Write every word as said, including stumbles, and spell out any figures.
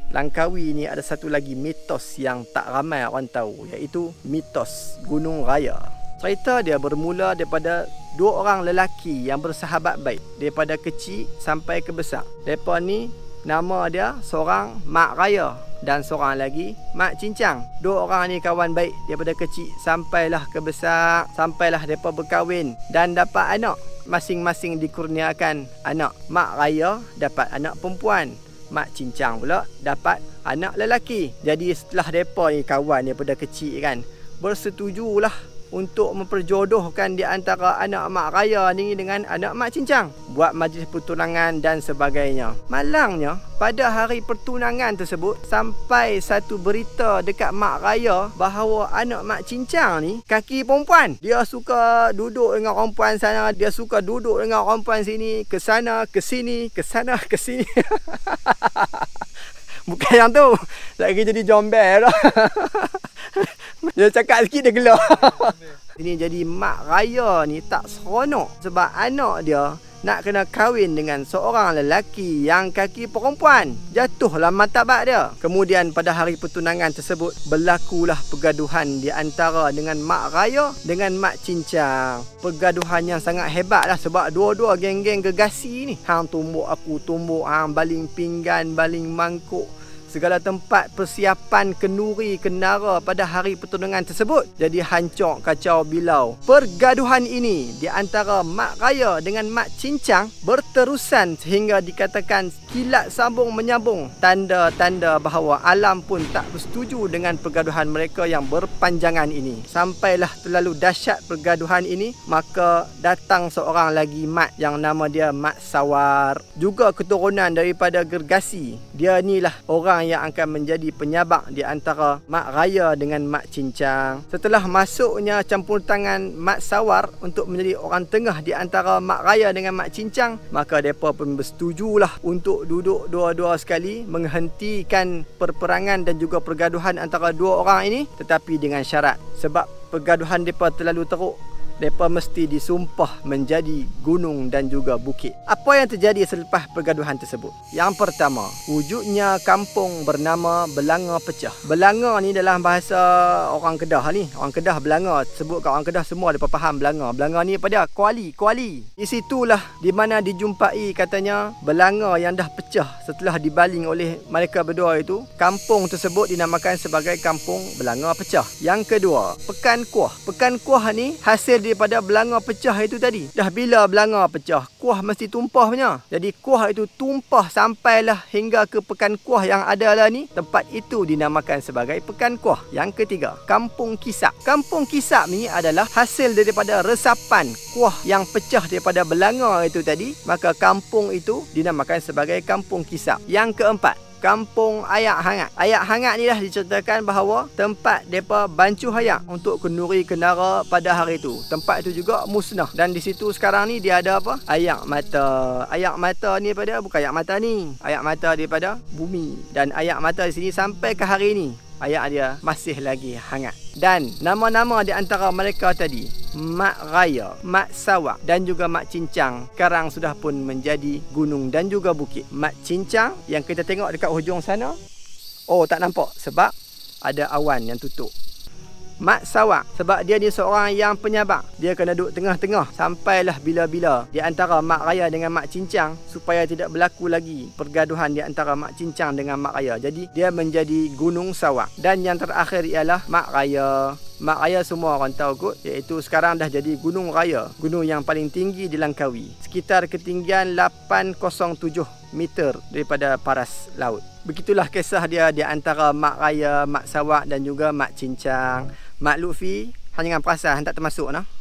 Langkawi ni ada satu lagi mitos yang tak ramai orang tahu, iaitu mitos Gunung Raya. Cerita dia bermula daripada dua orang lelaki yang bersahabat baik daripada kecil sampai ke besar. Mereka ni nama dia seorang Mak Raya dan seorang lagi Mak Cincang. Dua orang ni kawan baik daripada kecil sampailah ke besar, sampailah mereka berkahwin dan dapat anak. Masing-masing dikurniakan anak. Mak Raya dapat anak perempuan, Mak Cincang pula dapat anak lelaki. Jadi setelah mereka ni kawan daripada kecil kan, bersetujulah untuk memperjodohkan di antara anak Mak Raya ni dengan anak Mak Cincang, buat majlis pertunangan dan sebagainya. Malangnya pada hari pertunangan tersebut sampai satu berita dekat Mak Raya bahawa anak Mak Cincang ni kaki perempuan. Dia suka duduk dengan perempuan sana, dia suka duduk dengan perempuan sini, ke sana ke sini, ke sana ke sini. Bukan yang tu, lagi jadi jombel dah. Dia cakap sikit dia gelap. Ini jadi Mak Raya ni tak seronok sebab anak dia nak kena kahwin dengan seorang lelaki yang kaki perempuan. Jatuhlah martabat dia. Kemudian pada hari pertunangan tersebut berlakulah pergaduhan di antara dengan Mak Raya dengan Mak Cincang. Pergaduhan yang sangat hebat lah sebab dua-dua geng-geng gegasi ni. Hang tumbuk aku tumbuk, hang baling pinggan, baling mangkuk. Segala tempat persiapan kenduri kenara pada hari pertunangan tersebut jadi hancur kacau bilau. Pergaduhan ini di antara Mak Raya dengan Mak Cincang berterusan sehingga dikatakan kilat sambung menyambung. Tanda-tanda bahawa alam pun tak bersetuju dengan pergaduhan mereka yang berpanjangan ini. Sampailah terlalu dahsyat pergaduhan ini, maka datang seorang lagi mat yang nama dia Mak Sawar. Juga keturunan daripada gergasi. Dia inilah orang yang akan menjadi penyabak di antara Mak Raya dengan Mak Cincang. Setelah masuknya campur tangan Mak Sawar untuk menjadi orang tengah di antara Mak Raya dengan Mak Cincang, maka mereka pun bersetujulah untuk duduk dua-dua sekali menghentikan perperangan dan juga pergaduhan antara dua orang ini, tetapi dengan syarat sebab pergaduhan mereka terlalu teruk, mereka mesti disumpah menjadi gunung dan juga bukit. Apa yang terjadi selepas pergaduhan tersebut? Yang pertama, wujudnya kampung bernama Belanga Pecah. Belanga ni dalam bahasa orang Kedah ni. Orang Kedah Belanga. Sebut kat orang Kedah semua mereka faham Belanga. Belanga ni apa dia? Kuali. Kuali. Di situlah di mana dijumpai katanya Belanga yang dah pecah setelah dibaling oleh mereka berdua itu. Kampung tersebut dinamakan sebagai Kampung Belanga Pecah. Yang kedua, Pekan Kuah. Pekan Kuah ni hasil daripada belanga pecah itu tadi. Dah bila belanga pecah, kuah mesti tumpah punya. Jadi kuah itu tumpah sampailah hingga ke Pekan Kuah yang ada lah ni. Tempat itu dinamakan sebagai Pekan Kuah. Yang ketiga, Kampung Kisap. Kampung Kisap ni adalah hasil daripada resapan kuah yang pecah daripada belanga itu tadi. Maka kampung itu dinamakan sebagai Kampung Kisap. Yang keempat, Kampung Ayak Hangat. Ayak Hangat ni dah diceritakan bahawa tempat mereka bancuh ayak untuk kenduri kenara pada hari itu. Tempat itu juga musnah. Dan di situ sekarang ni dia ada apa? Ayak mata. Ayak mata ni apa dia? Bukan ayak mata ni. Ayak mata daripada bumi. Dan ayak mata di sini sampai ke hari ini, ayak dia masih lagi hangat. Dan nama-nama di antara mereka tadi, Mak Raya, Mak Sawak dan juga Mak Cincang, sekarang sudah pun menjadi gunung dan juga bukit. Mak Cincang yang kita tengok dekat hujung sana, oh tak nampak sebab ada awan yang tutup. Mak Sawak sebab dia ni seorang yang penyabak. Dia kena duduk tengah-tengah sampailah bila-bila di antara Mak Raya dengan Mak Cincang supaya tidak berlaku lagi pergaduhan di antara Mak Cincang dengan Mak Raya. Jadi dia menjadi Gunung Sawak. Dan yang terakhir ialah Mak Raya. Mak Raya semua orang tahu kot, iaitu sekarang dah jadi Gunung Raya, gunung yang paling tinggi di Langkawi, sekitar ketinggian lapan kosong tujuh meter daripada paras laut. Begitulah kisah dia di antara Mak Raya, Mak Sawak dan juga Mak Cincang. Mak Lutfi, hanya dengan perasan tak termasuk nah.